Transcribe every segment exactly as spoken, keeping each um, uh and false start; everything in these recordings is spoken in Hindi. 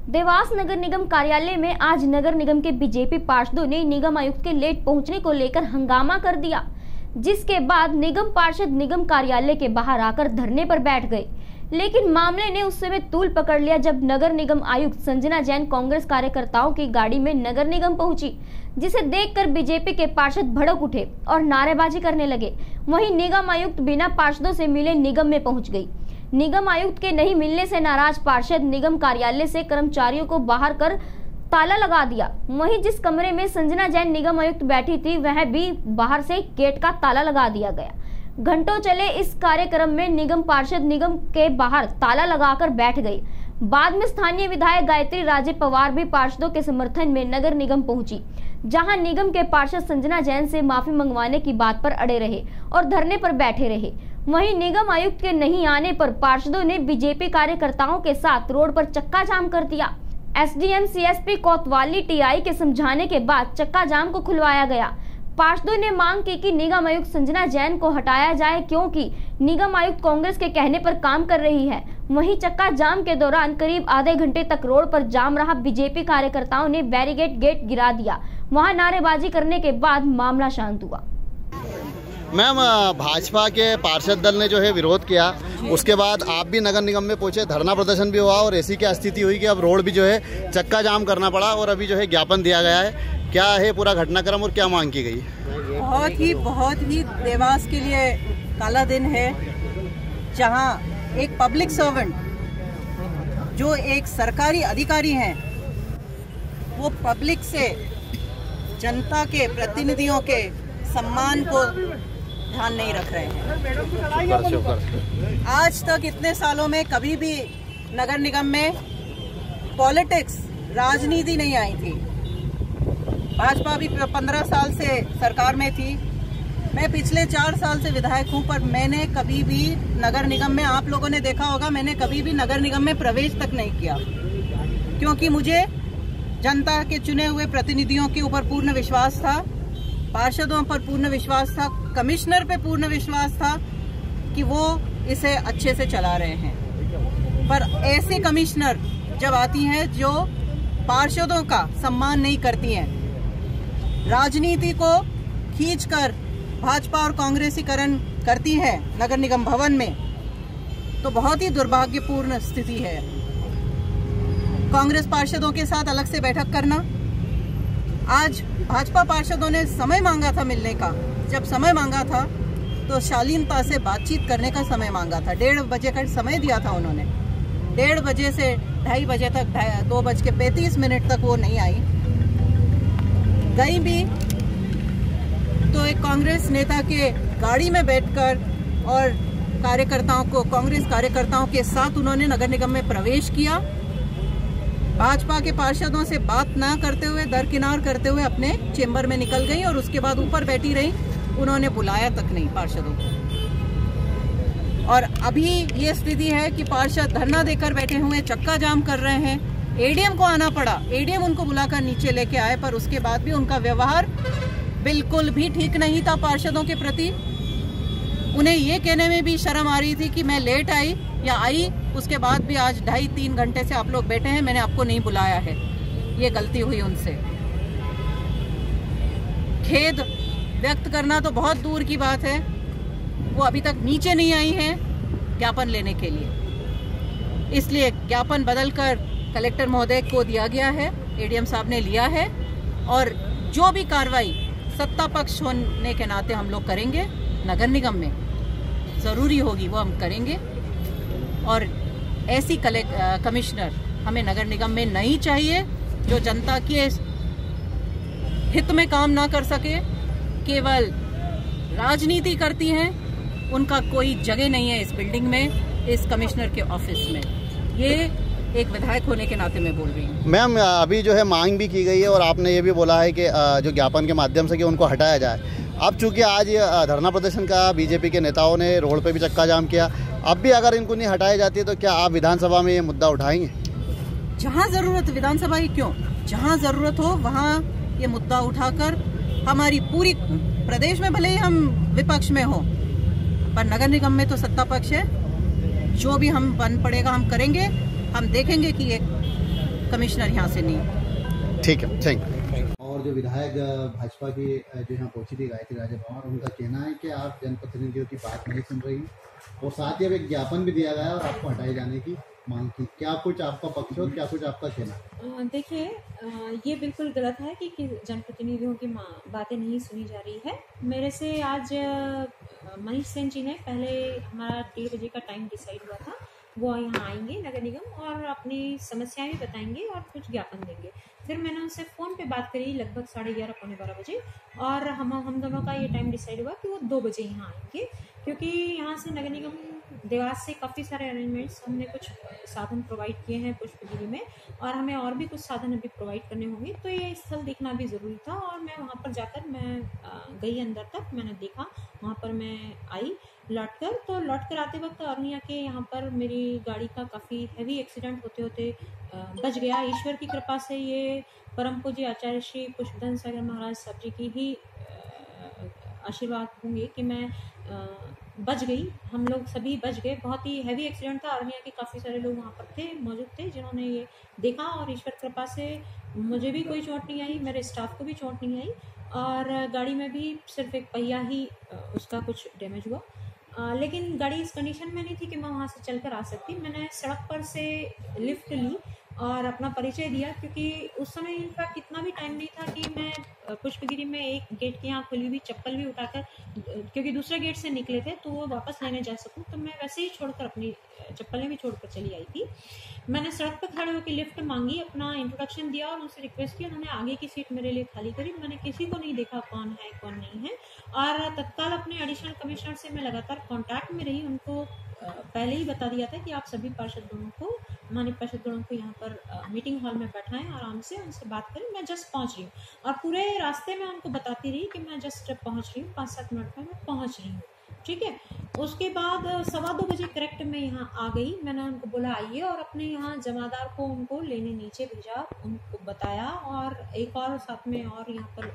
देवास नगर निगम कार्यालय में आज नगर निगम के बीजेपी पार्षदों ने निगम आयुक्त के लेट पहुंचने को लेकर हंगामा कर दिया, जिसके बाद निगम पार्षद निगम कार्यालय के बाहर आकर धरने पर बैठ गए। लेकिन मामले ने उस समय तूल पकड़ लिया जब नगर निगम आयुक्त संजना जैन कांग्रेस कार्यकर्ताओं की गाड़ी में नगर निगम पहुंची, जिसे देखकर बीजेपी के पार्षद भड़क उठे और नारेबाजी करने लगे। वहीं निगम आयुक्त बिना पार्षदों से मिले निगम में पहुंच गई। निगम आयुक्त के नहीं मिलने से नाराज पार्षद निगम कार्यालय से कर्मचारियों को बाहर कर ताला लगा दिया। वहीं जिस कमरे में संजना जैन निगम आयुक्त बैठी थी, वह भी बाहर से गेट का ताला लगा दिया गया। घंटों चले इस कार्यक्रम में निगम पार्षद निगम के बाहर ताला लगाकर बैठ गई। बाद में स्थानीय विधायक गायत्री राजे पवार भी पार्षदों के समर्थन में नगर निगम पहुंची, जहां निगम के पार्षद संजना जैन से माफी मंगवाने की बात पर अड़े रहे और धरने पर बैठे रहे। वहीं निगम आयुक्त के नहीं आने पर पार्षदों ने बीजेपी कार्यकर्ताओं के साथ रोड पर चक्का जाम कर दिया। एसडीएम सीएसपी कोतवाली टीआई के समझाने के बाद चक्का जाम को खुलवाया गया। पार्षदों ने मांग की कि निगम आयुक्त संजना जैन को हटाया जाए, क्योंकि निगम आयुक्त कांग्रेस के कहने पर काम कर रही है। वहीं चक्का जाम के दौरान करीब आधे घंटे तक रोड पर जाम रहा। बीजेपी कार्यकर्ताओं ने बैरिकेड गेट गिरा दिया। वहां नारेबाजी करने के बाद मामला शांत हुआ। मैम, भाजपा के पार्षद दल ने जो है विरोध किया, उसके बाद आप भी नगर निगम में पहुंचे, धरना प्रदर्शन भी हुआ और ऐसी क्या स्थिति हुई कि अब रोड भी जो है चक्का जाम करना पड़ा और अभी जो है ज्ञापन दिया गया है। क्या है पूरा घटनाक्रम और क्या मांग की गई? बहुत ही बहुत ही देवास के लिए काला दिन है, जहां एक पब्लिक सर्वेंट जो एक सरकारी अधिकारी हैं, वो पब्लिक से जनता के प्रतिनिधियों के सम्मान को ध्यान नहीं रख रहे हैं। आज तक इतने सालों में कभी भी नगर निगम में पॉलिटिक्स, राजनीति नहीं आई थी। भाजपा भी पंद्रह साल से सरकार में थी। मैं पिछले चार साल से विधायक हूं, पर मैंने कभी भी नगर निगम में, आप लोगों ने देखा होगा, मैंने कभी भी नगर निगम में प्रवेश तक नहीं किया, क्योंकि मुझे जनता के चुने हुए प्रतिनिधियों के ऊपर पूर्ण विश्वास था, पार्षदों पर पूर्ण विश्वास था, कमिश्नर पे पूर्ण विश्वास था कि वो इसे अच्छे से चला रहे हैं। पर ऐसे कमिश्नर जब आती हैं जो पार्षदों का सम्मान नहीं करती हैं, राजनीति को खींचकर भाजपा और कांग्रेसीकरण करती है नगर निगम भवन में, तो बहुत ही दुर्भाग्यपूर्ण स्थिति है। कांग्रेस पार्षदों के साथ अलग से बैठक करना। आज भाजपा पार्षदों ने समय मांगा था मिलने का। जब समय मांगा था तो शालीनता से बातचीत करने का समय मांगा था। डेढ़ बजे का समय दिया था उन्होंने। डेढ़ बजे से ढाई बजे तक, दो बज के पैंतीस मिनट तक वो नहीं आई। गई भी तो एक कांग्रेस नेता के गाड़ी में बैठकर और कार्यकर्ताओं को, कांग्रेस कार्यकर्ताओं के साथ उन्होंने नगर निगम में प्रवेश किया। भाजपा के पार्षदों से बात ना करते हुए, दरकिनार करते हुए अपने चेंबर में निकल गई और उसके बाद ऊपर बैठी रही। उन्होंने बुलाया तक नहीं पार्षदों को। और अभी ये स्थिति है कि पार्षद धरना देकर बैठे हुए, चक्का जाम कर रहे हैं। एडीएम को आना पड़ा, एडीएम उनको बुलाकर नीचे लेके आए, पर उसके बाद भी उनका व्यवहार बिल्कुल भी ठीक नहीं था पार्षदों के प्रति। उन्हें ये कहने में भी शर्म आ रही थी कि मैं लेट आई या आई, उसके बाद भी आज ढाई तीन घंटे से आप लोग बैठे हैं, मैंने आपको नहीं बुलाया है। ये गलती हुई उनसे। खेद व्यक्त करना तो बहुत दूर की बात है, वो अभी तक नीचे नहीं आई हैं ज्ञापन लेने के लिए। इसलिए ज्ञापन बदलकर कलेक्टर महोदय को दिया गया है, एडीएम साहब ने लिया है, और जो भी कार्रवाई सत्ता पक्ष होने के नाते हम लोग करेंगे नगर निगम में, जरूरी होगी वो हम करेंगे। और ऐसी कमिश्नर हमें नगर निगम में नहीं चाहिए जो जनता के हित में काम ना कर सके, केवल राजनीति करती हैं। उनका कोई जगह नहीं है इस बिल्डिंग में, इस कमिश्नर के ऑफिस में। ये एक विधायक होने के नाते मैं बोल रही हूँ। मैम, अभी जो है मांग भी की गई है और आपने ये भी बोला है कि जो ज्ञापन के माध्यम से कि उनको हटाया जाए। अब चूंकि आज ये धरना प्रदर्शन का बीजेपी के नेताओं ने रोड पे भी चक्का जाम किया, अब भी अगर इनको नहीं हटाई जाती है तो क्या आप विधानसभा में ये मुद्दा उठाएंगे? जहाँ जरूरत, विधानसभा ही क्यों, जहाँ जरूरत हो वहाँ ये मुद्दा उठाकर, हमारी पूरी प्रदेश में भले ही हम विपक्ष में हो, पर नगर निगम में तो सत्ता पक्ष है। जो भी हम बन पड़ेगा हम करेंगे। हम देखेंगे कि एक कमिश्नर यहाँ से नहीं। ठीक है, थैंक यू। और जो विधायक भाजपा की जो यहाँ पहुंची थी गायत्री राजे पवार, उनका कहना है कि आप जनप्रतिनिधियों की बात नहीं सुन रही और साथ ही अब एक ज्ञापन भी दिया गया और आपको हटाए जाने की मांग की। क्या कुछ आपका पक्ष और क्या कुछ आपका कहना? देखिए, ये बिल्कुल गलत है कि, कि जनप्रतिनिधियों की बातें नहीं सुनी जा रही है। मेरे से आज मनीष सेन जी ने, पहले हमारा डेढ़ बजे का टाइम डिसाइड हुआ था, वो यहाँ आएंगे नगर निगम और अपनी समस्याएं भी बताएंगे और कुछ ज्ञापन देंगे। फिर मैंने उनसे फ़ोन पे बात करी लगभग साढ़े ग्यारह पौने बारह बजे और हम हम दोनों का ये टाइम डिसाइड हुआ कि वो दो बजे यहाँ आएंगे, क्योंकि यहाँ से नगर निगम देवास से काफ़ी सारे अरेंजमेंट्स, हमने कुछ साधन प्रोवाइड किए हैं पुष्पगिरी में और हमें और भी कुछ साधन अभी प्रोवाइड करने होंगे, तो ये स्थल देखना भी ज़रूरी था। और मैं वहाँ पर जाकर मैं गई अंदर तक, मैंने देखा, वहाँ पर मैं आई लौट कर। तो लौट कर आते वक्त अरुणिया के यहाँ पर मेरी गाड़ी का काफ़ी हैवी एक्सीडेंट होते होते बच गया। ईश्वर की कृपा से ये परम पूज्य आचार्य श्री पुष्पधन सागर महाराज साहब जी की ही आशीर्वाद होंगे कि मैं बच गई, हम लोग सभी बच गए। बहुत ही हैवी एक्सीडेंट था, अरुणिया के काफ़ी सारे लोग वहाँ पर थे, मौजूद थे, जिन्होंने ये देखा और ईश्वर कृपा से मुझे भी कोई चोट नहीं आई, मेरे स्टाफ को भी चोट नहीं आई और गाड़ी में भी सिर्फ एक पहिया ही उसका कुछ डैमेज हुआ। आ, लेकिन गाड़ी इस कंडीशन में नहीं थी कि मैं वहाँ से चलकर आ सकती। मैंने सड़क पर से लिफ्ट ली और अपना परिचय दिया, क्योंकि उस समय इनफैक्ट इतना भी टाइम नहीं था कि मैं पुष्पगिरी में एक गेट के यहाँ खुली हुई चप्पल भी उठाकर, क्योंकि दूसरे गेट से निकले थे तो वो वापस लेने जा सकूँ, तो मैं वैसे ही छोड़कर अपनी चप्पलें भी छोड़कर चली आई थी। मैंने सड़क पर खड़े होकर लिफ्ट मांगी, अपना इंट्रोडक्शन दिया और उनसे रिक्वेस्ट की। उन्होंने आगे की सीट मेरे लिए खाली करी। मैंने किसी को नहीं देखा कौन है कौन नहीं है और तत्काल अपने एडिशनल कमिश्नर से मैं लगातार कॉन्टैक्ट में रही। उनको पहले ही बता दिया था कि आप सभी पार्षदगणों को, माननीय पार्षदगणों को यहाँ पर मीटिंग हॉल में बैठाएं, आराम से उनसे बात करें। मैं जस्ट पहुँच रही हूँ और पूरे रास्ते में उनको बताती रही कि मैं जस्ट पहुँच रही हूँ, पाँच सात मिनट में मैं पहुँच रही हूँ, ठीक है। उसके बाद सवा दो बजे करेक्ट मैं यहाँ आ गई। मैंने उनको बोला आइए और अपने यहाँ जमादार को उनको लेने नीचे भेजा, उनको बताया और एक और साथ में और यहाँ पर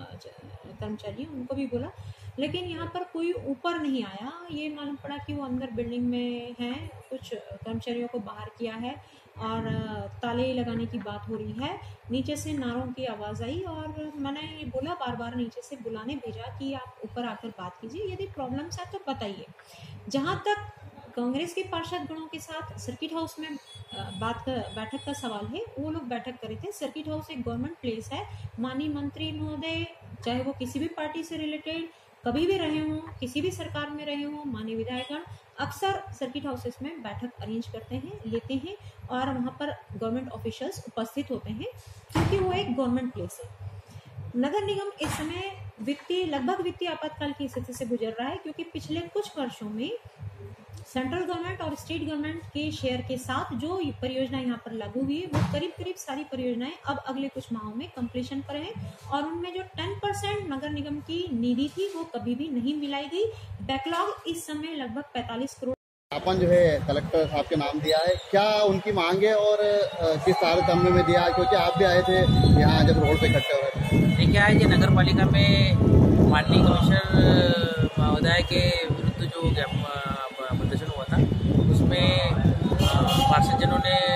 कर्मचारी उनको भी बोला, लेकिन यहाँ पर कोई ऊपर नहीं आया। ये मालूम पड़ा कि वो अंदर बिल्डिंग में हैं, कुछ कर्मचारियों को बाहर किया है और ताले लगाने की बात हो रही है। नीचे से नारों की आवाज़ आई और मैंने ये बोला, बार बार नीचे से बुलाने भेजा कि आप ऊपर आकर बात कीजिए, यदि प्रॉब्लम्स है तो बताइए। जहाँ तक कांग्रेस के पार्षद गणों के साथ सर्किट हाउस में बात का बैठक का सवाल है, वो लोग बैठक कर रहे थे। सर्किट हाउस एक गवर्नमेंट प्लेस है। माननीय मंत्री महोदय, चाहे वो किसी भी पार्टी से रिलेटेड कभी भी रहे हों, किसी भी सरकार में रहे हों, माननीय विधायकगण अक्सर सर्किट हाउसेस में बैठक अरेंज करते हैं, लेते हैं और वहाँ पर गवर्नमेंट ऑफिशियल्स उपस्थित होते हैं, क्योंकि वो एक गवर्नमेंट प्लेस है। नगर निगम इस समय वित्तीय लगभग वित्तीय आपातकाल की स्थिति से गुजर रहा है, क्योंकि पिछले कुछ वर्षों में सेंट्रल गवर्नमेंट और स्टेट गवर्नमेंट के शेयर के साथ जो परियोजना यहाँ पर लागू हुई है, वो करीब करीब सारी परियोजनाएं अब अगले कुछ माहों में कंप्लीशन पर है और उनमें जो दस परसेंट नगर निगम की निधि थी वो कभी भी नहीं मिलाई गई। बैकलॉग इस समय लगभग पैंतालीस करोड़। ज्ञापन जो है कलेक्टर साहब के नाम दिया है, क्या उनकी मांग है और किस तारतम्य में दिया, क्योंकि आप भी आए थे यहाँ जब रोड पे इकट्ठे हो रहे थे? देखिए, आज ये नगर पालिका में माननीय कमिश्नर महोदय के विरुद्ध जो प्रदर्शन हुआ था, उसमें पार्षदजनों ने